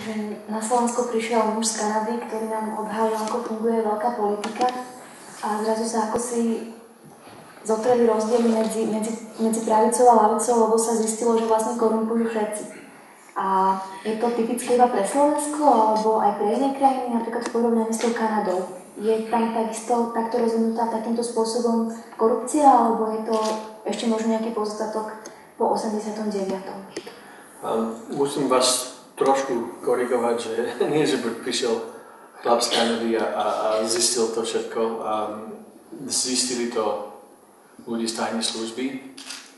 že na Slovensko prišiel muž z Kanady, ktorý nám odhalil, ako funguje veľká politika a zrazu sa ako si zotreli rozdiely medzi pravicou a ľavicou, lebo sa zistilo, že vlastne korumpujú všetci. A je to typické iba pre Slovensko, alebo aj pre iné krajiny, napríklad v porovnaní s tou Kanadou. Je tam takisto takto rozvinutá takýmto spôsobom korupcia, alebo je to ešte možno nejaký pozostatok po 89. Musím vás trošku korigovať, že nie, že by prišiel chlap z Kanady a zistil to všetko. Zistili to ľudí z tajnej služby.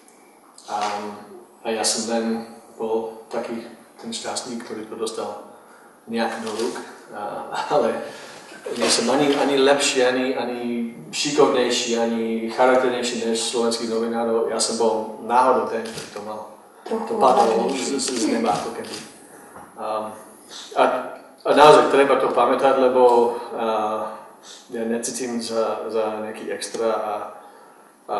A ja som len bol taký ten šťastník, ktorý to dostal nejak do rúk. Ale nie som ani lepší, ani šikovnejší, ani charakternejší než slovenských novinárov. Ja som bol náhodou ten, ktorý to mal. To padalo z neba ako keby. A naozaj treba to pamätať, lebo ja necítim za nejaký extra a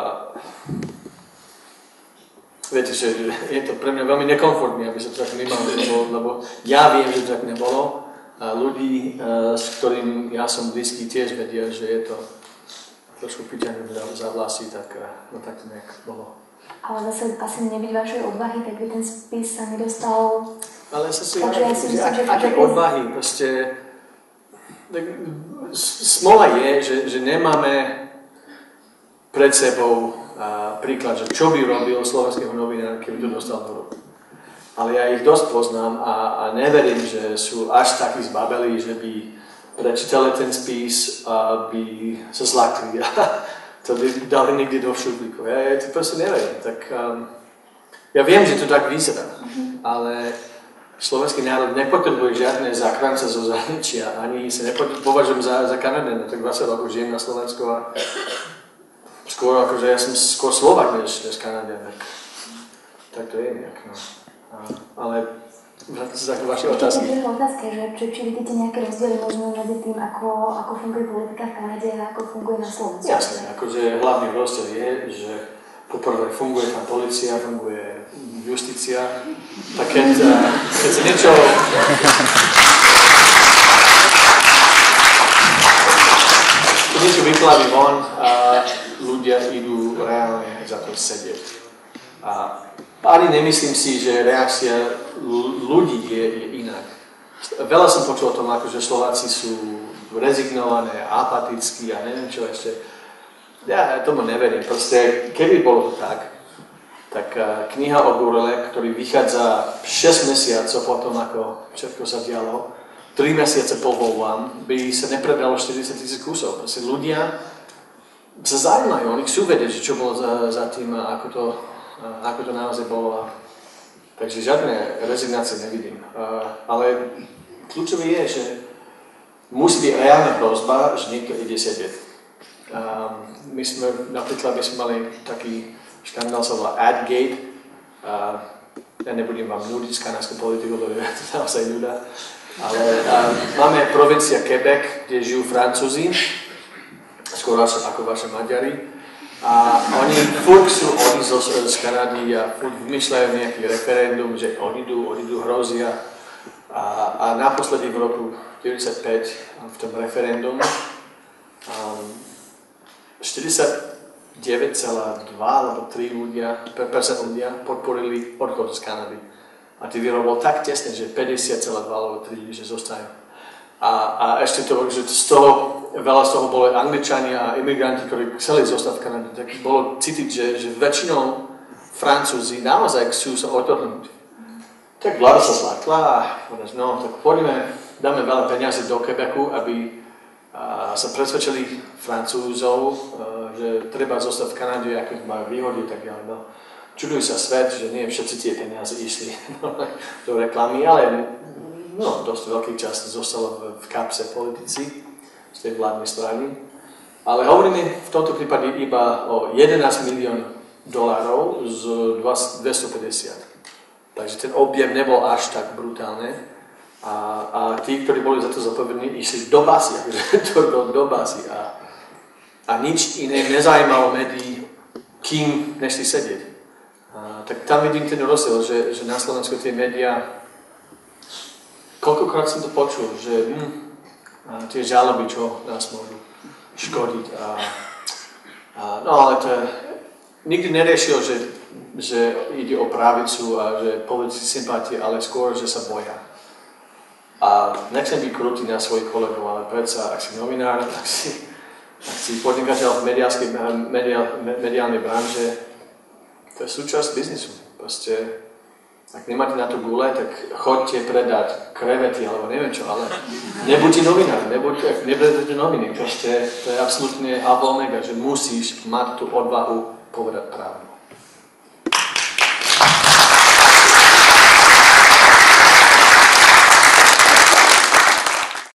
viete, že je to pre mňa veľmi nekomfortné, aby sa to tak nemalo, lebo ja viem, že to tak nebolo. A ľudí, s ktorým ja som blízky, tiež vedia, že je to trošku priťahnuté za vlasy, tak to nejak bolo. Ale zase asi nebyť vašej odvahy, tak by ten spis sa nedostal. Ale aké odvahy, proste smola je, že nemáme pred sebou príklad, že čo by robil slovenského novinár, keby to dostal do rúk. Ale ja ich dosť poznám a neverím, že sú až takí zbabelí, že by prečítali ten spis a by sa zlakli a to by dali niekde do šuplíku. Ja to proste neverím. Tak, ja viem, že to tak vyzerá, ale slovenský národ nepotrebuje žiadne záchranca zo zahraničia, ani sa nepovažujem za Kanadena, tak 20 rokov žijem na Slovensku a skôr akože ja som skôr Slovak než Kanadian, tak to je nejak. No. Ale vrátim sa k vašej otázky. Je to otázka, že či vidíte nejaké rozdiely možno medzi tým, ako funguje politika v Kanade a ako funguje na Slovensku? Jasne, akože hlavný rozdiel je, že poprvé funguje tam polícia, funguje justícia, tak keď sa niečo vyplaví von, ľudia idú reálne za to sedieť. Ani nemyslím si, že reakcia ľudí je inak. Veľa som počul o tom, že Slováci sú rezignované, apatickí a neviem čo ešte. Ja tomu neverím. Proste, keby bolo to tak kniha o Gurele, ktorý vychádza 6 mesiacov potom, ako všetko sa dialo, 3 mesiace po voľbám, by sa nepredalo 40 000 kusov. Proste ľudia sa zaujímajú, oni chcú vedieť, čo bolo za tým, ako to naozaj bolo. Takže žiadne rezignácie nevidím. Ale kľúčové je, že musí byť reálna hrozba, že niekto ide sedieť. My sme mali taký škandál, sa volá Adgate. Ja nebudem vám nudiť z kanadskú politiku, lebo je to naozaj nuda. Ale máme provincia Quebec, kde žijú Francúzi, skôr ako vaše Maďari. A oni furt chcú odísť z Kanady a furt vymýšľajú nejaký referendum, že odídu, hrozia. A naposledy v roku 1945 v tom referendum 49,2 alebo 3 ľudia podporili odchod z Kanady. A tí výrok bol tak tesne, že 50,2 alebo 3 ľudí, že zostajú. A ešte to, že veľa z toho boli Angličania a imigranti, ktorí chceli zostať v Kanade, tak bolo cítiť, že väčšinou Francúzi naozaj chcú sa otrhnúť. Tak vláda sa zlakla a no, tak poďme, dáme veľa peniazy do Quebecu, aby sa presvedčili Francúzov, že treba zostať v Kanade, aké majú výhody, tak ďalej. No, čudujú sa svet, že nie všetci tie peniaze išli do reklamy, ale no, dosť veľký čas zostalo v kapse politici z tej vládnej strany. Ale hovoríme v tomto prípade iba o $11 milión z 250. Takže ten objem nebol až tak brutálne. A tí, ktorí boli za to zodpovední, išli do basy, do basy. A nič iné nezajímalo médií, kým nešli sedieť. Tak tam vidím ten rozdiel, že na Slovensku tie médiá koľkokrát som to počul, že tie žaloby, čo nás môžu škodiť. No ale to je, nikdy neriešil, že ide o pravicu a že politické sympatie, ale skôr, že sa boja. A nechcem byť krutý na svojich kolegov, ale predsa, ak si novinár, ak si podnikateľ v mediálnej branže, to je súčasť biznisu. Proste, ak nemáte na to gule, tak choďte predať krevety, alebo neviem čo, ale nebuďte novinár, nebudete noviny. Proste, to je absolútne alfa omega, že musíš mať tú odvahu povedať pravdu.